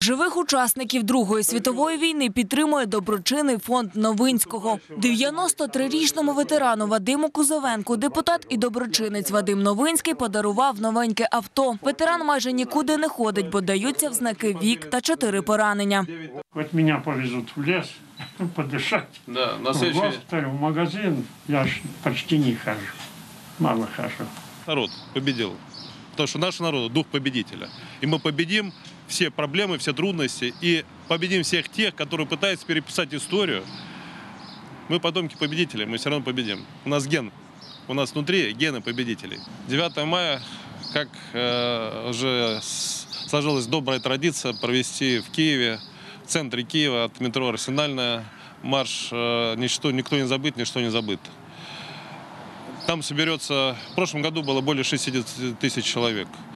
Живих учасників Другої світової війни підтримує доброчинний фонд Новинського. 93-річному ветерану Вадиму Кузовенку депутат і доброчинець Вадим Новинський подарував новеньке авто. Ветеран майже нікуди не ходить, бо даються в знаки вік та 4 поранення. От мене повезуть в ліс, подишати. Да, на в госпіталь, в магазин я ж почти не хожу, мало хожу. Народ победил. Потому что наш народ – дух победителя. И мы победим все проблемы, все трудности. И победим всех тех, которые пытаются переписать историю. Мы потомки победителей, мы все равно победим. У нас ген. У нас внутри гены победителей. 9 мая, как уже сложилась добрая традиция, провести в Киеве, в центре Киева, от метро «Арсенальная», марш «Никто не забыт, ничто не забыто». Там соберется, в прошлом году было более 60 тысяч человек.